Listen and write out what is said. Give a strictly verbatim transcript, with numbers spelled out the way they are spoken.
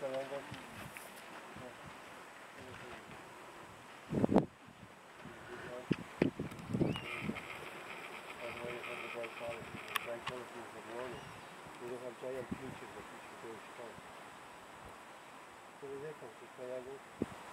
triangle. We don't have giant bleachers that you should go strong. So we have a triangle.